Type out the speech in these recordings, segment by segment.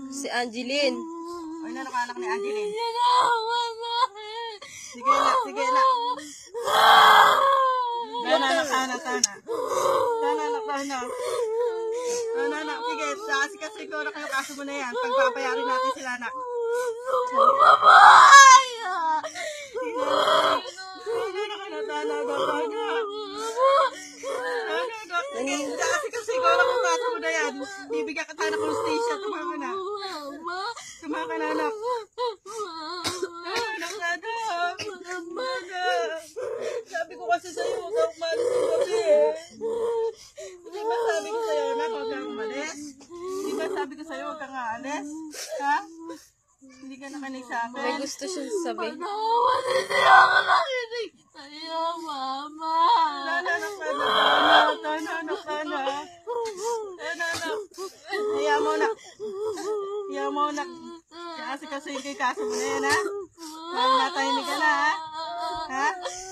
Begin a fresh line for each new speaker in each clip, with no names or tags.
Si Angeline.
Ay, anak ni Angeline. Sige na, sige na. Sana, sige. Kasi ko na kayo kaso mo na yan. Pagpapayarin natin sila, anak. Kasi ko na kung kaso mo na yan. Bibigyan ka tayo na kung station. Tumama na. Tumama ka na, anak. Sabi ko kasi sa'yo, huwag kang umalis ng gabi eh. Hindi ba sabi ko sa'yo, anak, huwag kang umalis? Hindi ba sabi ko sa'yo, huwag kang aalis? Ha? Hindi ka nakinig sa akin.
May gusto siyang sabihin.
Hindi ako nakinig sa'yo, Mama.
Anak ka na. Hiya mo na. Hiya mo na. Kasi yung kaso mo na yan, ha? Matahimik ka na, ha? Ha?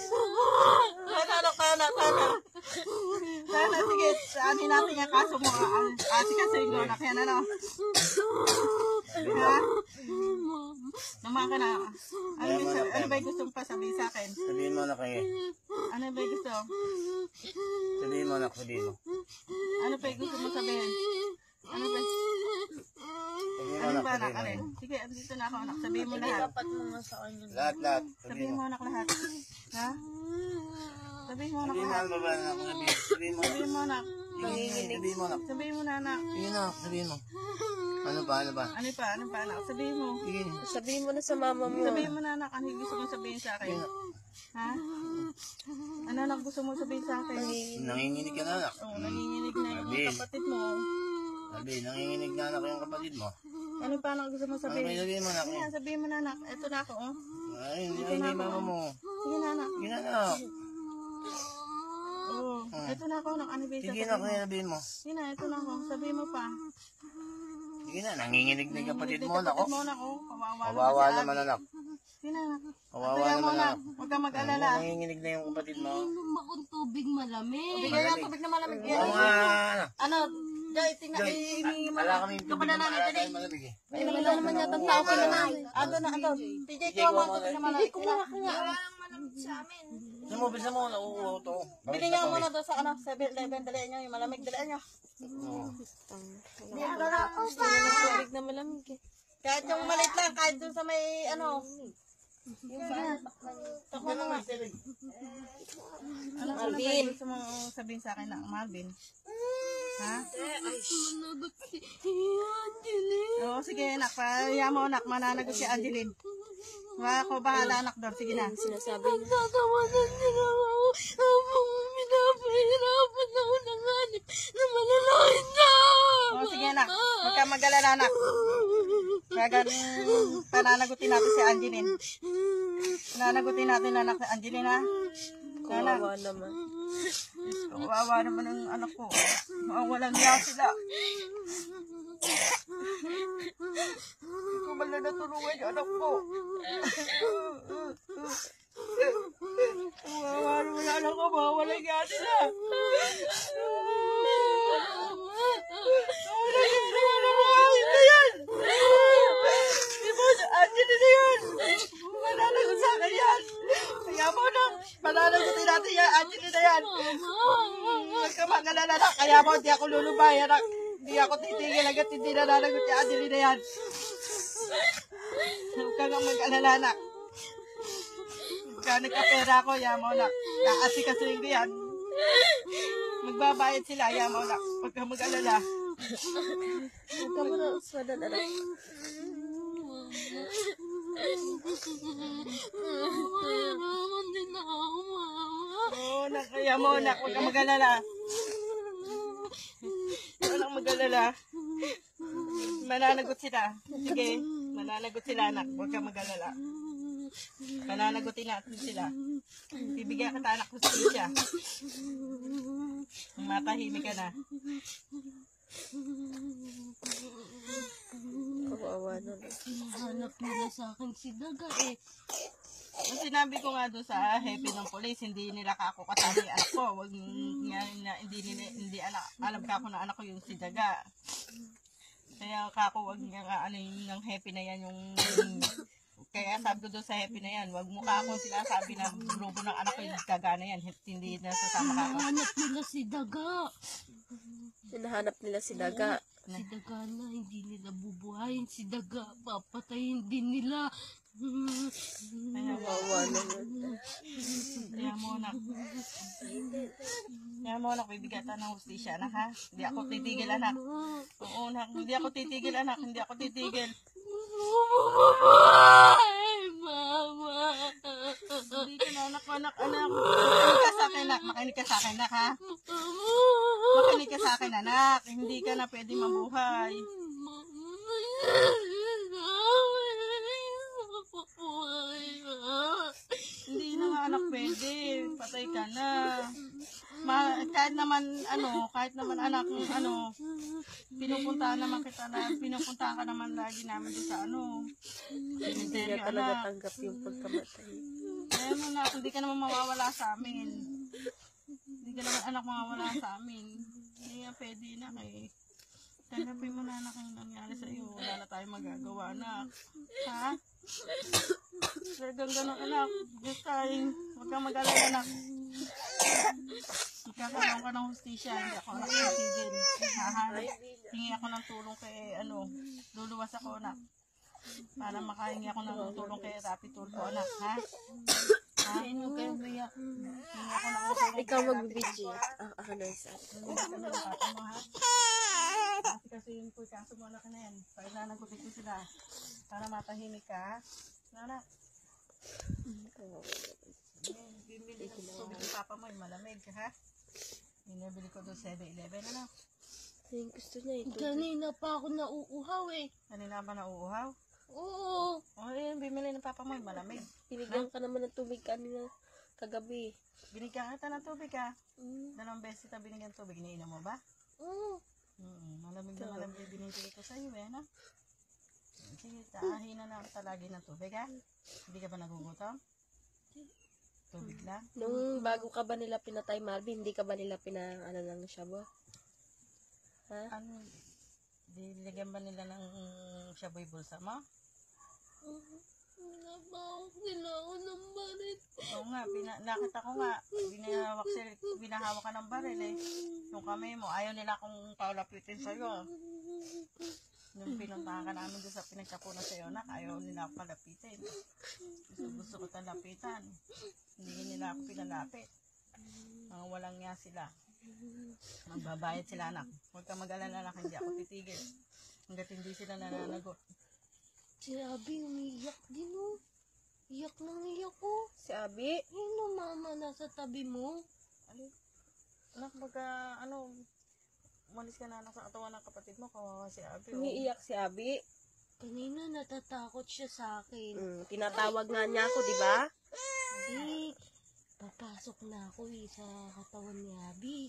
Sana, sige. Saan natin yung kaso mo? Kasi yung anak yan, ano? Ha? Naman ka na. Ano ba yung gusto mo pa sabihin sa akin?
Sabihin mo, anak, eh.
Ano ba yung gusto?
Sabihin mo, anak, sabihin mo.
Ano ba yung gusto mo sabihin? Ano ba? Ano ba, anak? Alin? Sige, dito na ako, anak. Sabihin mo lahat.
Lahat.
Sabihin mo, anak, lahat. Ha? Sabihin mo, anak,
Sabihin mo,
lahat.
ano ba, anak? Sabihin mo.
Sabihin mo, anak.
Sabihin mo, anak.
Sabihin mo na, anak.
Sige na, sabihin mo. Ano ba?
Ano pa, anak? Sabihin mo.
Sige.
Sabihin mo na sa mama mo.
Sabihin mo na, anak. Ano yung gusto mong sabihin sa akin? Ha? Ano, anak, gusto mong sabihin sa akin?
Nanginginig ka na, anak.
Oo, nanginginig na yung kapatid mo.
Sabi, nanginginig na, anak, yung kapatid mo.
Ano pa, anak, gusto mong
Ano ba
sabihin?
sabihin mo, anak?
Ayan, sabihin mo na, anak. Ito na ako, oh.
Ay, hindi mama mo.
Sige na, anak.
Sige na, anak.
Oo. Ito na ako, anak. Ano ba yung
Sige
sabihin
na,
mo?
kaya sabihin mo.
Sige na, ito na ako. Sabihin mo pa.
Sige na, nanginginig na yung kapatid mo, anak.
Kapatid mo, anak, oh.
Kawawa naman, anak.
Sige na, anak.
Kawawa
Kaya mo,
naman,
anak.
anak.
Huwag kang mag-alala.
Nanginginig na yung kapatid mo.
Inom akong tubig malamig.
Bigyan niya tubig na malamig.
Oo nga, anak.
Ano? Jai, tingnan.
Joy,
Ihingi mo
wala
na.
kami
Ito pa na nanay, dali.
malamig eh.
Ay, wala naman yata ang tao ka naman. Ando na, ando. PJ, kuha mo ang tubig na malamig. Kumuha ka nga.
Bisa mo, nauuho to.
Bili niyo muna doon sa ano, 7-Eleven. Dalihan niyo yung malamig. Dalihan niyo.
Tubig na malamig eh.
Kahit yung maliit lang, kahit doon sa may ano. Yung saan? Takbo na nga. Ano
Marvin.
gusto mo sabihin sa akin na, Marvin? Ha?
Managot si Angeline.
Oo, sige anak. Pahaya mo anak. Mananagot si Angeline. Ako bahala anak doon. Sige na.
Sinasabi niya.
Tatawanan nila ako. Pinapahirapan ako ng hanip na malalain na.
Oo, sige anak. Huwag ka mag-alala anak. Pananagutin natin si Angeline. Pananagutin natin anak si Angeline ha.
Kawawa naman.
Kawawa naman ang anak ko. Walang niya sila. Hindi ko man na natulungan yung anak ko. Kawawa naman ang anak ko. Walang niya sila. Angeline na yan. Mananagot sa akin yan. Kaya mo na. Mananagutin natin yan. Angeline na yan. Huwag ka mag-alala na. Kaya mo, hindi ako lulubay. Anak. Hindi ako titigil agad. Hindi nananagot yung Angeline na yan. Huwag ka nga mag-alala na. Pagka nagkapera ko, yamo na. Kaasikasin ko yan. Magbabayad sila, yamo na. Huwag ka mag-alala.
Huwag ka muna uswadan, anak.
Mahirapan din ako, Mama.
Oo, nakaya mo, anak. Huwag kang mag-alala. Huwag kang mag-alala. Mananagot sila. Sige, mananagot sila, anak. Huwag kang mag-alala. Mananagutin natin sila. Bibigyan kita, anak, hustisya. Matahimik ka na.
Kawawa naman.
Hinahanap nila sa akin si Daga eh.
Ang sinabi ko nga doon sa hepe ng polis, hindi nila kako kasali ang anak ko. Wag nga, hindi alam ka ako na anak ko yung si Daga. Kaya kako, wag nga nga ano yung happy na yan, yung kaya sabi ko doon sa happy na yan, wag mo kako sinasabi na grupo ng anak ko yung gagana yan, hindi na sasama kako.
Hinahanap nila si Daga.
Hinahanap nila si Daga.
Si Daga na, hindi nila bubuhayin. Si Daga, papatayin din nila.
Kawawa naman.
Kaya mo anak. Kaya mo anak, bibigatan ng hustisya anak ha. Hindi ako titigil anak. Oo anak, hindi ako titigil anak, hindi ako titigil.
Mama.
Hindi ka na anak. Makinig ka sa akin anak, makinig ka sa akin anak ha. Makinig ka sa akin anak, hindi ka na pwede mabuhay. Hindi na nga anak pwede, patay ka na. Kahit naman anak, pinupuntahan naman kita na, pinupuntahan ka naman lagi namin doon sa
Hindi
cemetery
niya talaga
anak.
tanggap yung pagkamatay.
Kaya mo na, hindi ka naman mawawala sa amin. Hindi ka naman anak mawawala sa amin. Hindi nga pwede na eh. Tanggapin mo na anak ang nangyari sa iyo. Wala na tayong magagawa anak. Ha? Talagang ganun anak. Just time. Huwag kang mag-alala anak. Magkakaroon ka ng hustisya. Hindi ako anak titigil. Hahanap. Hingi ako ng tulong kay luluwas ako anak. Para makahingi ako ng tulong kay Rapi Tulfo anak. Ha? Huwag kayo umiyak. Hingi ako ng tulong
Ikaw
kay Rapi
magbibidyo.
Tulfo.
Ako na isa.
Kasi yun po, kaso mo anak na yan. Kailangan ko dito sila. Para matahimik ka. Anak. Bibili ko tubig ng papa mo. Malamig ka ha. Binibili ko doon 7-Eleven. Ano?
Yung gusto niya ito.
Kanina pa ako nauuhaw eh.
Kanina ba nauuhaw?
Oo.
O yun, bimili ng papa mo. Malamig.
Binigyan ka naman ng tubig kanina kagabi.
Binigyan kita ng tubig ha. 2 beses kita binigyan ng tubig. Iniinom mo ba?
Oo.
Malamig na malamig binibili ko sa iyo eh. No? Sige, taahin na lang talagi ng tubig ha. Hindi ka ba nagugutom? Tubig lang.
Nung bago ka ba nila pinatay, Marvin, hindi ka ba nila ano lang siya ba? Ha?
Dilagyan ba nila ng shaboy bulsa mo?
Nabawak nila ako ng barit.
Oo nga, nakita ko nga. Binahawak ka ng baril eh. Yung kamay mo, ayaw nila akong paulapitin sa'yo. Nung pinuntahan ka namin doon sa pinagsapunan sa'yo, anak, ayaw nila akong palapitin. Gusto ko talapitan. Hindi nila ako pinalapit. Mga walang nga sila. Magbabayad sila anak. Huwag ka mag-alala anak, hindi ako titigil. Hanggat hindi sila nananagot.
Si Abi umiiyak din oh. Iyak nang iyak ko.
Si Abi?
Ano mama nasa tabi mo?
Anak, umalis ka na anak sa katawan ng kapatid mo, kawawa si Abi.
Umiiyak si Abi.
Kanina natatakot siya sa akin.
Tinatawag nga niya ako, di ba?
Abi, papasok na ako sa katawan ni Abi.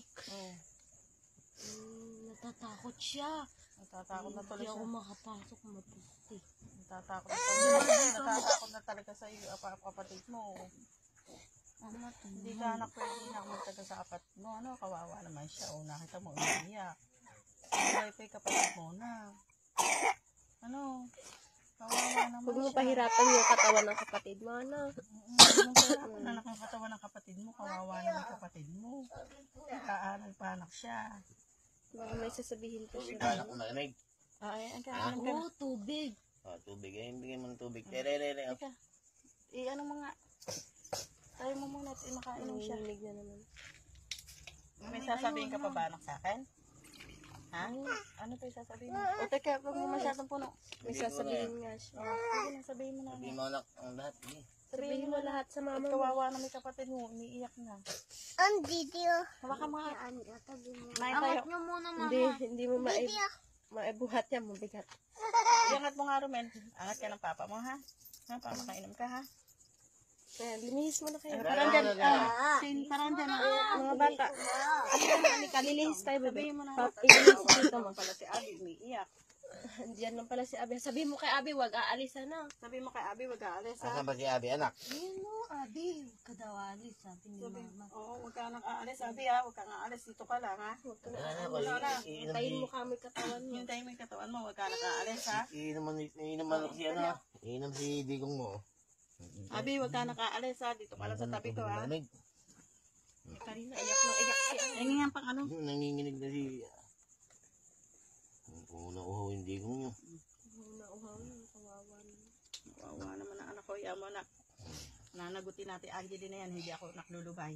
Natatakot siya.
Natatakot na tuloy
Hindi ako
siya.
makapasok mapusti.
Natatakot na talaga sa iyo, kapatid mo.
Ama,
Hindi ka anak pwede na magtaga sa kapatid mo. Kawawa naman siya. Nakita mo, umiiyak. Hindi kay kapatid mo na. Kawawa naman
Huwag mo
siya.
pahirapan yung katawan ng kapatid mo, ano?
Huwag mong pahirapan anak ang katawan ng kapatid mo. Kawawa naman kapatid mo. Nagkaaral pa anak siya.
Baka may sasabihin pa siya.
Anak ko malamig.
Ayan ka, ayan ka.
Oo, tubig.
Tubig. Bigyan mo ng tubig. Tere.
Ika, ano mo nga. Tayo mo muna at makainom siya.
Nanginig na naman.
May sasabihin ka pa ba anak sa akin? Ha? Ano pa yung sasabihin mo? O teka, huwag mo masyadong puno.
May sasabihin nga siya.
Sige na, sabihin mo na.
Sabihin mo anak ang lahat.
Sabihin mo lahat sa mama mo.
Kawawa na may kapatid mo, umiiyak na.
Ang video.
Hawakan mo nga. May
Angat
tayo.
nyo muna mama.
Hindi mo maibuhat yan, mabigat.
Iangat mo nga Romel. Angat ka ng papa mo ha. Ha, pamakainam ka ha.
Ayan, linihis mo na kayo.
Parang dyan, parang dyan.
Mga bata. Halika, lilihis tayo, bebe.
Sabihin mo na.
Ilihis dito mo.
Pala si Abi, umiiyak.
Diyan lang pala si Abi. Sabihin mo kay Abi, wag aalisa na.
Sabihin mo kay Abi, wag aalis ha.
Asan ba si Abi, anak?
Ayun o, Abi. Kadawali, sabi ni Mama.
Oo, wag ka nang aalis, Abi ha. Wag ka nang aalis, dito ka lang ha.
Huwag ka na.
Wala na. Iinom
Tayin
si...
mo kami katawan mo.
Yung time yung katawan mo, wag ka nang aalis ha.
Iinom man si ano. Iinom si Digong mo.
Abi, wag ka nang aalis ha. Dito ka lang sa tabi ko ha.
Lamig.
Kanina, iyak na iyak si Abi.
Ay, nga pang ano.
Nanginginig na si... Una uho yung Digong nyo.
Nauhaw yun, kawawa na.
Wawa naman ang anak ko, iya mo na. Nanagutin natin Angeline na yan, hindi ako naklulubay.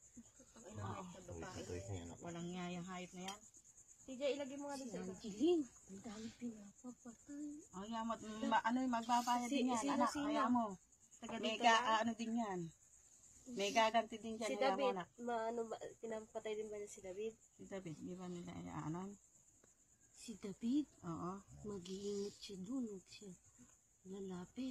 Ito yung anak.
Walang nga yung hayop na yan.
TJ, ilagay mo nga din sa iba.
Angeline, ang dami pinapapatay.
Ay, nga mo, ano yung magbabayad din yan, anak, kaya mo.
Taga dito
Mega,
na.
ano din yan. Mega ganti din dyan,
Si
kaya mo
David,
anak.
pinapatay din ba niya si David?
Si David, di ba nila ano?
Si David,
Oo.
mag-iingat siya dun. Huwag siya lalapit.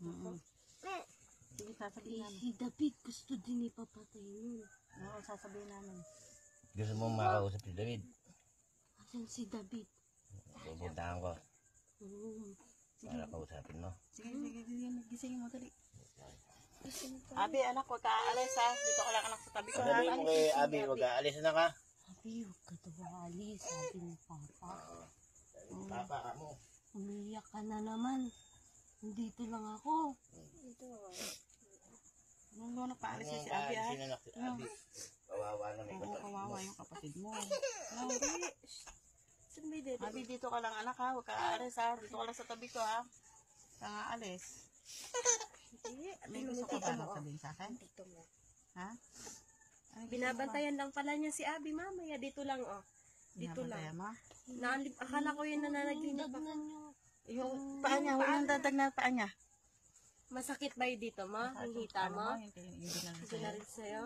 Sige, sasabihin namin.
Si David, gusto din ipapatay nun.
Oo, sasabihin namin.
Gusto mo makausap si David?
Asan si David?
Pupuntahan ko.
Oo.
Para kausapin mo.
Sige, gisingin mo dali. Abi, anak, huwag ka aalis ha. Dito ka lang anak sa tabi ko ha.
Sabihin mo kay Abi, wag aalis na ka.
Abi, huwag ka tuwali, sabi ni Papa.
Papa ka mo.
Umiyak ka na naman. Nandito lang ako.
Nung doon nakaalis si Abi ha.
Sino si Abi? Kawawa na may
Oo,
kapatid mo.
kawawa yung kapatid mo.
Saan may dede?
Abi, dito ka lang anak ha. Huwag ka aalis ha. Dito ka lang sa tabi ko ha. Ka nga alis. May gusto ka ba sabihin sa akin?
Dito mo.
Ha? Ano gusto mo ba?
Binabantayan lang pala niya si Abi, mamaya. Dito lang, oh. Dito
Binabantayan
lang.
mo?
Akala ko yun na nanaginip ako.
Dagnan niyo.
Yung paa niya, walang dadag na paa niya.
Masakit ba yung dito mo? Yung hita
Ano
mo?
Hindi na
Hindi na rin sa'yo?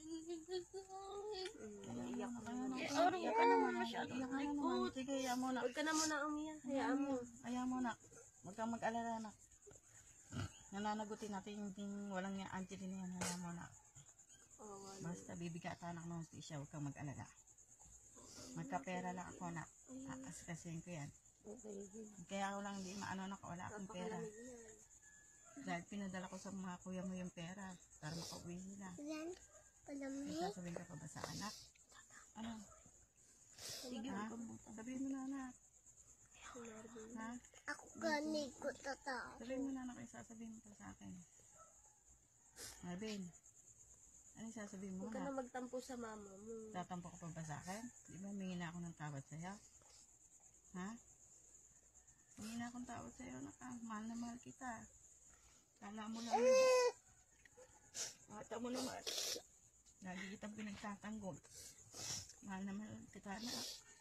Iyak ka naman.
Iyak ka naman. Iyak ka naman. Sige, ayaw mo na.
Huwag ka na muna umiyak. Hayaan mo.
Ayaw mo na. Huwag kang mag-alala na. Nananagutin natin yung walang niya Angeline yan. Ayaw mo na. Basta bibigatan ako ng siya. Huwag kang mag-alala. Magkapera lang ako na. Aaskasin ko yan. Kaya ako lang hindi maano na wala akong pera. Dahil pinadala ko sa mga kuya mo yung pera para makauwi nila. May sasabihin ka pa ba sa anak? Ano?
Sige,
Ha?
huwag kang
Sabihin mo na anak. Ha?
Ako ganit ko tata.
Sabihin mo na anak, sasabihin mo pa sa akin. Marvin, ano yung sasabihin mo
Huwag ka na
na?
magtampo sa mama mo.
Tatampo ka pa ba sa akin? Di ba humingi na ako ng tawad sa'yo? Ha? Humingi na akong tawad sa'yo, anak. Mahal na mahal kita. Kala mo lang yun. Mata mo naman. Lagi kitang pinagtatanggol. Mahal na mahal kita na.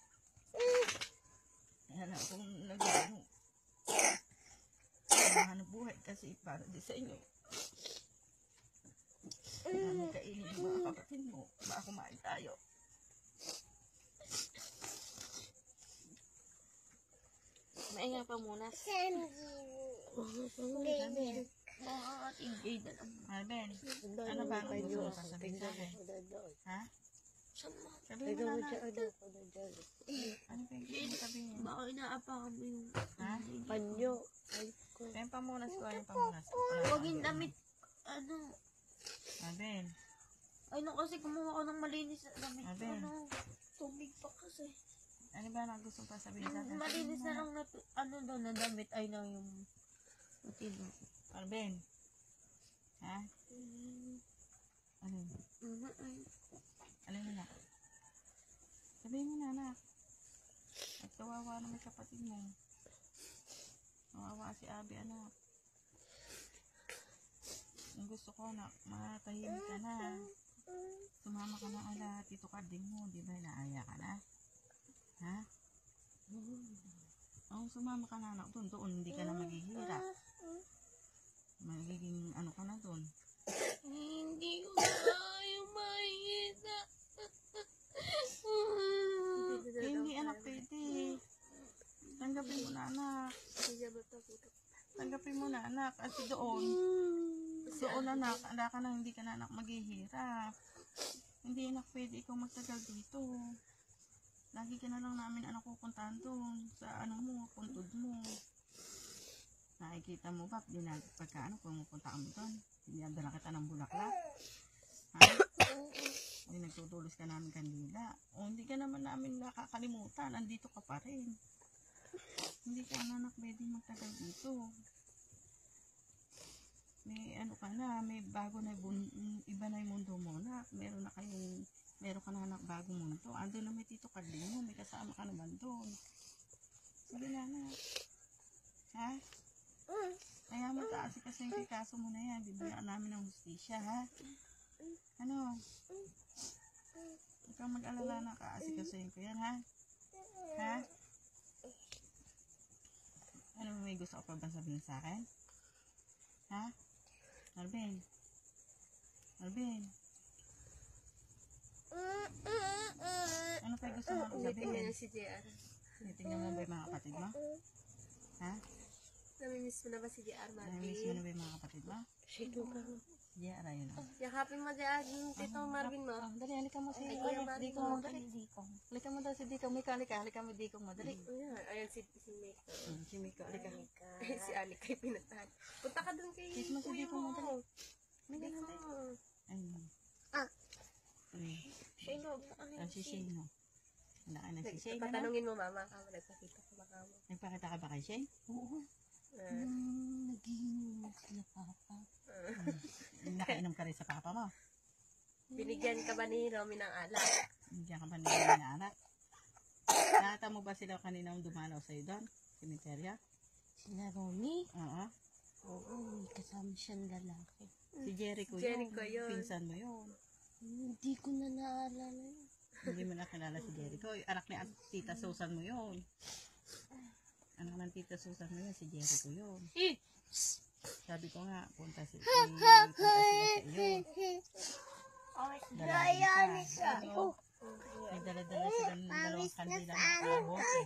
Kaya na akong nag-ano. Hanap buhay kasi para di sa inyo. Kami kainin ng mga kapatid mo. Baka kumain tayo. Maingat pa muna. Marben, ano ba ang gusto mo sasabihin sa akin? Ha? Sabihin mo na na. Ano ba yung gusto mo sabihin?
Baka inaapakan mo yung
Ha?
Panyo.
Yung pamunas ko, yung pamunas ko.
Huwag yung damit. Ano?
Marben,
Ano kasi kumuha ko ng malinis na damit.
Aben.
Ano? Tubig pa kasi.
ano ba ang gusto mo pa sabihin sa akin?
Malinis na lang na, ano daw na damit ay na yung matino.
Marben, ha? Ano? Ano yun na? Sabihin mo na, anak. At kawawa naman kapatid mo. Kawawa si Abi, anak. Ang gusto ko, anak, matahimik ka na. Sumama ka na ala, tito Karding mo. Di ba naaya ka na? Ha? Oo, sumama ka na, anak. Doon, hindi ka na maghihirap. Magiging ano ka na doon.
Hindi ko kaya makikita.
Hindi, anak, pwede. Tanggapin mo na, anak. Tanggapin mo na, anak. Kasi doon, Doon anak, ala ka na, hindi ka na anak maghihirap. Hindi anak pwede ikaw magtagal dito. Lagi ka na lang namin anak pupuntahan doon sa ano mo, puntod mo. Nakikita mo ba, pagka ano, pumupunta kami doon, dinadala kita ng bulaklak. Ha? Hindi nagtutulos ka namin kandila. O hindi ka naman namin nakakalimutan, andito ka pa rin. Hindi ka anak pwede magtagal dito. May ano ka na, may bago na iba na yung mundo mo na. Meron ka na anak bagong mundo. Ando na may Tito Carlino, may kasama ka naman doon. Sige na. Ha? Kaya mo taas kasi yung kaso mo na yan. Bibigyan namin ng hustisya, ha? Ano? Huwag kang mag-alala na kaasikasayin ko yan, ha? Ha? Ano may gusto ka pa ba sabihin sa akin? Ha? Marvin? Ano pa gusto mo sabihin?
Si JR.
Tingnan mo ba yung mga kapatid mo? Ha?
Namimiss mo na ba si JR,
Namimiss mo na ba yung mga kapatid mo?
Shito ka.
Yeah, ayun na.
Yakapin mo JR, yung Tito Marvin mo.
Dali, halika mo si
Kuya Marvin
Dikong
mo.
mo. Dali. Halika mo daw si Dikong. Halika mo Dikong mo. Dali.
Ayan, si Miko.
Si Miko, halika.
Si Anik kay pinatahan. Punta ka dun kay
Kiss mo si
kuya
Dikong mo. Dali.
Dikong mo.
Ayun.
Shino,
Si Shane, no? Wala ka na si Shane, ano?
patanungin mo mama ka, nagpakita ko baka mo.
Nagpakita ka ba kay Shane?
Oo. Nagiinom sila papa.
Nakainom ka rin sa papa mo?
Binigyan ka ba ni Romy ng alak?
Hindi ka ba nila na anak? Nakita mo ba sila kanina dumalaw sa'yo doon? Cemetery?
Sila Romy?
Oo.
Oo, may kasama siyang lalaki.
Si Jericho yun.
Jericho yun.
Pinsan mo yun.
Hindi ko na naalala yun.
Hindi mo nakilala si Jericho. Anak ni Tita Susan mo yun. Anak ng Tita Susan mo yun, si Jericho yun. Sabi ko nga, punta sila sa iyo. Dalawang isa. May dala-dala sila ng dalawang kandila na kalabote.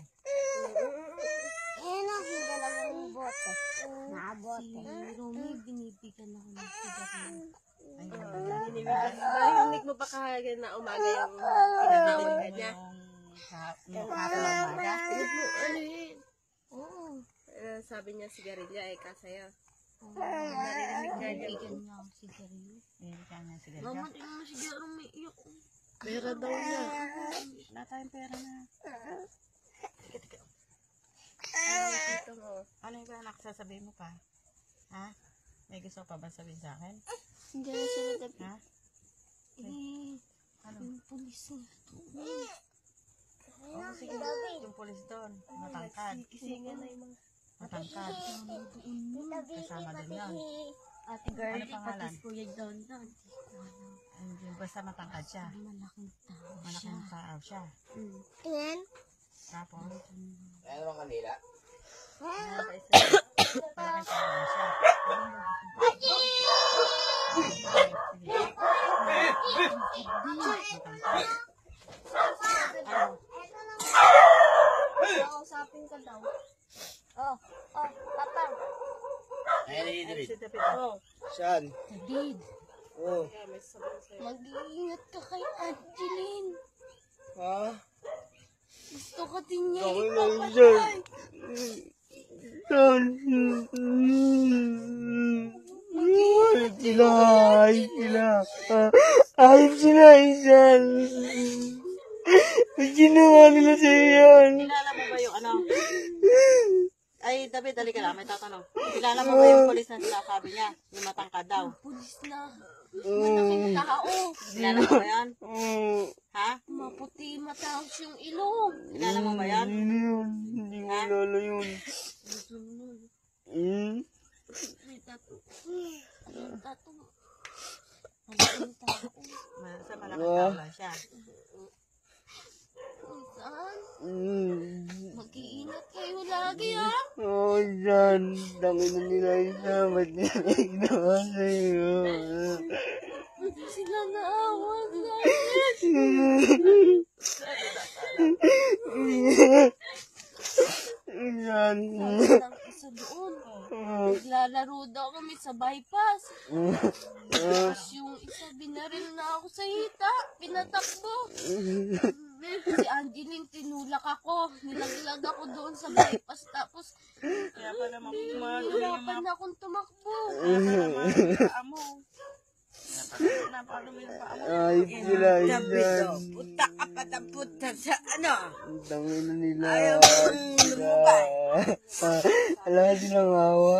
Si Romy, binibigyan ako ng sigarilyo.
Narinig mo pa kahagad na umaga yung pinatawagan niya?
Yung hapon na umaga.
Ano yun?
Oo.
Sabi niya sigarilya kasayo.
Binibigyan niya ako sigarilyo.
Binibigyan niya sigarilyo.
Mama, di mo siguro may iyak.
Pera daw niya.
Wala tayong pera na.
Dito mo.
Ano yung anak sasabihin mo pa? Ha? May gusto pa ba sabihin sa akin?
Hindi na sila dapat.
Ha? Ano?
Yung pulis na ito.
Oo, sige. Yung polis doon. Matangkad.
Kisingan na yung mga...
Matangkad. Kasama din yun.
Ate girl,
Ano pangalan?
pati Kuya Don na. Hindi ko alam.
Hindi, basta matangkad siya.
Malaking tao siya.
Malaking tao siya. Tapos,
Ano bang kanila?
malaking tao siya. Matangkad. Ano?
Kausapin ka daw. Oh, papa.
Ayan, Idris.
Si David. Oh.
Saan?
David,
Oh.
mag-iingat ka kay Angeline.
Ha?
Gusto ka din niya
Okay na yun
ipapatay.
dyan. Ayop sila, ayop sila. Ayop sila, Isan. Ba't ginawa nila sa'yo yan?
Kilala mo ba yung ano? Ay, David, halika lang. May tatanong. Kilala mo ba yung polis na sinasabi niya? Yung matangkad daw.
Pulis na. Malaking tao.
Kilala mo ba yan? Ha?
Maputi mataos yung ilong.
Kilala mo ba yan?
Hindi yun. Hindi mo lalo yun.
May tato. May tato. Malaking tao.
Sa malaking tao lang siya.
Saan? Mag-iingat kayo lagi, ha?
Oh, Isan. Dami na nila, Isan. Ba't nila ginawa sa'yo?
Hindi sila naawa sa
Isan.
akin. sa doon. Naglalaro daw kami sa bypass. Tapos yung isa, binaril na ako sa hita. Pinatakbo. Si Angeline, tinulak ako. Nilaglag ako doon sa bypass. Tapos,
Kaya pala mamadali yung
hirapan akong tumakbo.
paa mo. Napadumi yung paa mo.
Ay, sila
David,
yan.
oh, punta ka pa na punta sa ano?
Ang dami na nila.
Ayaw mo lumubay.
Wala silang awa.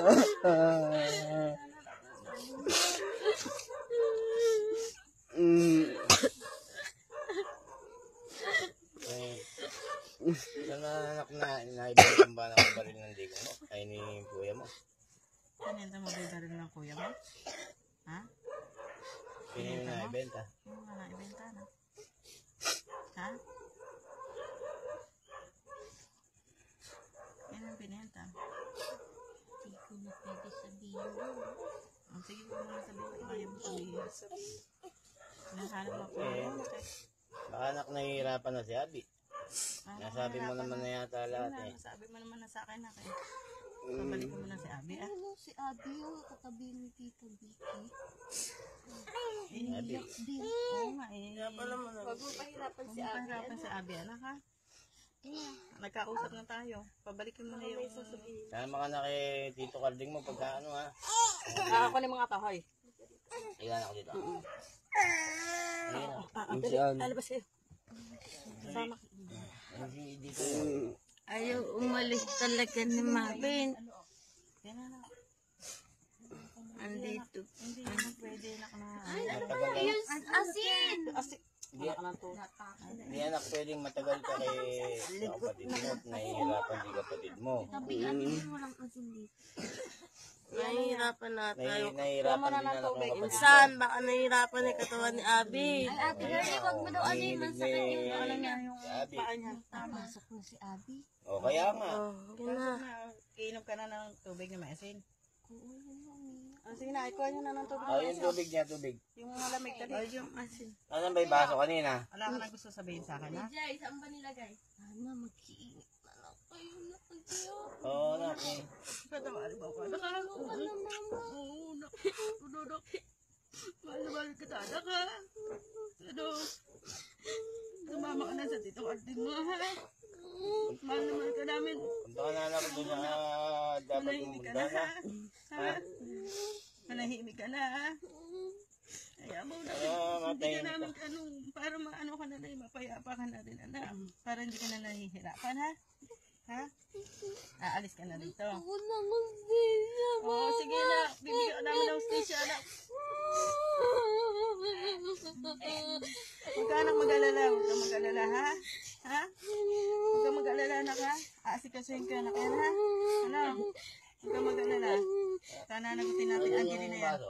Ilan na anak na naibigyan ba ng baril ng ligo mo? Ay ni kuya mo?
Kanina mo ba rin ng kuya mo? Ha?
Sino yung naibenta?
Yung nga naibenta na. Ha? Yan ang binenta.
Hindi ko na pwede sabihin doon.
Sige, kung mo sabihin ko, ayaw mo sabihin. Nahanap mo po yun.
Baka anak nahihirapan na si Abby. Nasabi mo naman na yata lahat eh.
Sabi mo naman na sa akin na kayo. Pabalik mo na si Abby ah.
Ano, si Abby yung katabi ni Tita Vicky.
Abby.
Din.
Oo nga eh.
Huwag mo pahirapan
Huwag
si
mo
Abby.
pahirapan si Abby anak ha. Nagkausap na tayo. Pabalikin mo na yung...
Sama ka na kay Tito Carding mo pagka ano ha.
Ako na mga kahoy.
Ilan ako dito.
Saan?
Alabas kayo. Sama.
Ay, dito.
Ayaw umalis talaga ni Marvin.
Yan na.
Andito.
Hindi na pwede na ka na.
Matagal na.
Asin!
Hindi hindi anak pwedeng matagal ka kay sa kapatid mo at nahihirapan di kapatid mo.
Walang asin dito.
Nahihirapan na tayo.
Nahihirapan din anak ng kapatid mo.
Minsan, baka nahihirapan yung katawan ni Abby.
Ay, Ate Girlie, wag mo daw alin. Masakit yung ano niya.
Si Abby.
Napasok na si Abby.
O kaya nga.
Yun na.
Iinom ka na ng tubig na maasin.
Oo, yun mami.
Sige na, ikuha nyo na ng tubig.
Yung tubig niya, tubig.
Yung malamig tali.
Yung asin.
Ano ba yung baso kanina?
Wala ka na gusto sabihin sa akin ha?
Jay, saan ba nilagay?
Mama, mag-iinit na lang kayo na kayo.
Oo, anak eh.
Katawali ba ako?
Ano ka na, Mama?
Oo, nak. Mahal kita, anak ha? Ano? Sumama ka na sa tito Carding mo ha? Mahal naman ka namin.
Punta ka na anak doon sa dapat
Manahimik ka
pumunta
na
na.
ha? Ha? Manahimik ka na ha? Kaya mo na. Hindi ka namin anong, para maano ka na rin, mapayapa ka na rin anak. Para hindi ka na nahihirapan ha? Ha? Aalis ka na dito.
Ako na mag-stay
Oo, sige na. Bibigyan ka namin ng station anak. Huwag ka anak mag-alala. Huwag ka mag-alala ha? Ha? Huwag ka mag-alala anak ha? Aasikasuhin ka anak yan ha? Ano? Huwag ka mag-alala. Sana nagutin natin Angeline na yan.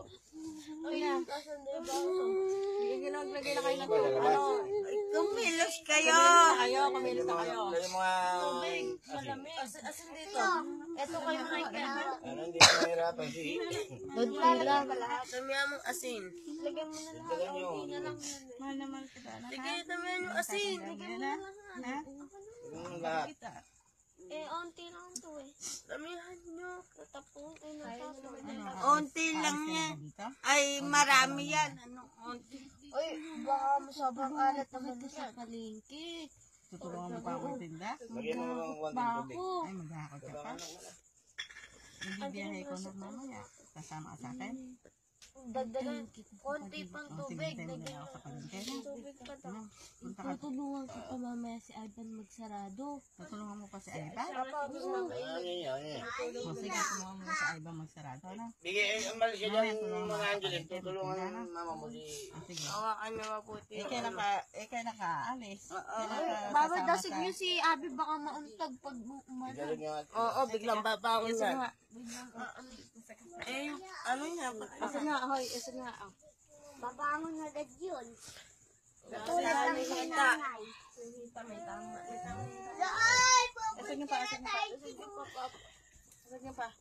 Ginagawa na kayo ng tubig. Ano?
Kumilos kayo.
Kumilos na kayo.
Dali mo nga asin.
Asin dito. Ito kayo na
Ano, hindi ka nahihirapan si
Dami among asin.
Dagan nyo.
Mahal na mahal kita anak ha?
Sige, dami yung asin.
Yan ha? Ha?
Yung lahat.
Kita.
onti lang to eh.
Damihan nyo.
Tatapon ay natapon.
Onti lang yan. Ay, marami yan. Anong onti?
Uy, baka sobrang alat naman ito sa palengke.
Tutulungan mo pa ako tinda?
Lagyan mo ng konting tubig.
Ay, maghahakot ka pa. Hindi biyahe ko na mamaya. Kasama ka sa akin?
Dagdagan, konti pang
O, sige,
tubig.
tayo muna
Dagdagan
ako sa palengke. Ha?
tubig pa to.
Ano? Punta ka.
Tutulungan ko pa mamaya si Ivan magsarado.
Tutulungan mo pa si Aiba?
Ano yun, ano yun.
O, sige, tulungan mo si Aiba magsarado. Ano?
Bigay, ang balik ka dyan, mga Angeline. Tutulungan ng mama mo si...
O, sige.
Hawakan nyo mabuti.
Kailan ka aalis?
Baba dasig niyo si Abby baka mauntag pag umano.
Galing yung at...
Oo, biglang babangon yan. Eh, ano niya?
Isa na, ahoy, isa na. Babangon na agad yun.
Tulad ng hita.
Asag niyo pa, asag niyo pa. Asag niyo pa.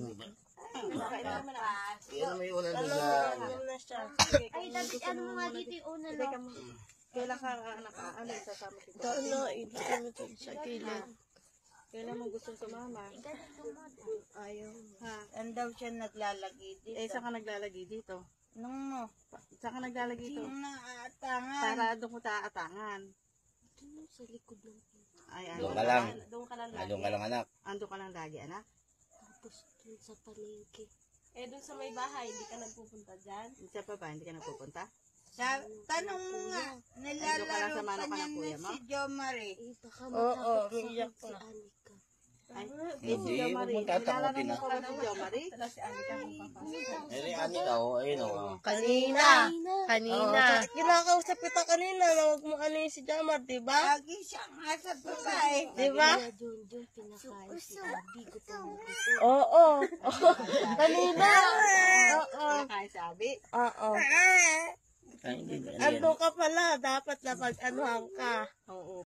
Yan mo yung ulan doon sa...
Na siya.
Ay, dapat ano mo nga dito yung una no?
Kailan ka anak aalis? Sasama kita.
Ano, ibigay mo ito sa gilid.
Kailan mo gusto sumama?
Ayaw.
Ha?
Saan daw siya naglalagay dito?
Eh, saan ka naglalagay dito?
Nung mo.
Saan ka naglalagay dito?
Yung naatangan.
Para doon ko taatangan.
Sa likod ng pinto.
Ay,
Doon ka lang.
Doon ka lang lagi.
Doon ka lang anak.
Ando ka lang lagi, anak.
Tapos dun sa palengke.
Eh, dun sa may bahay, hindi ka nagpupunta dyan?
Sa baba, hindi ka nagpupunta?
Tanong mo nga,
Nandun ka lang
nilalaro
sa mano
pa
ka
niya
ng kuya
na
mo?
si Jo Marie.
Eh, baka
Oo,
matakot
umiiyak
sa
na.
si Anika.
Ay,
Hindi,
Jo
huwag
Marie.
mong tatakutin
Nilalaro
na.
mo pa ba si Jo Marie?
Eh, ani ka, ayun o.
Kanina.
Kanina.
Kinakausap kita kanina na huwag mo ano si Jamar, diba? Lagi siya nga sa babae.
Diba? Junjun, pinakain si Abby. Gutom na gutom.
Oo. Kanina. Oo.
Kaya sabi.
Oo.
Ay, hindi.
Ando ka pala, dapat na pag-anuhan ka.
Oo,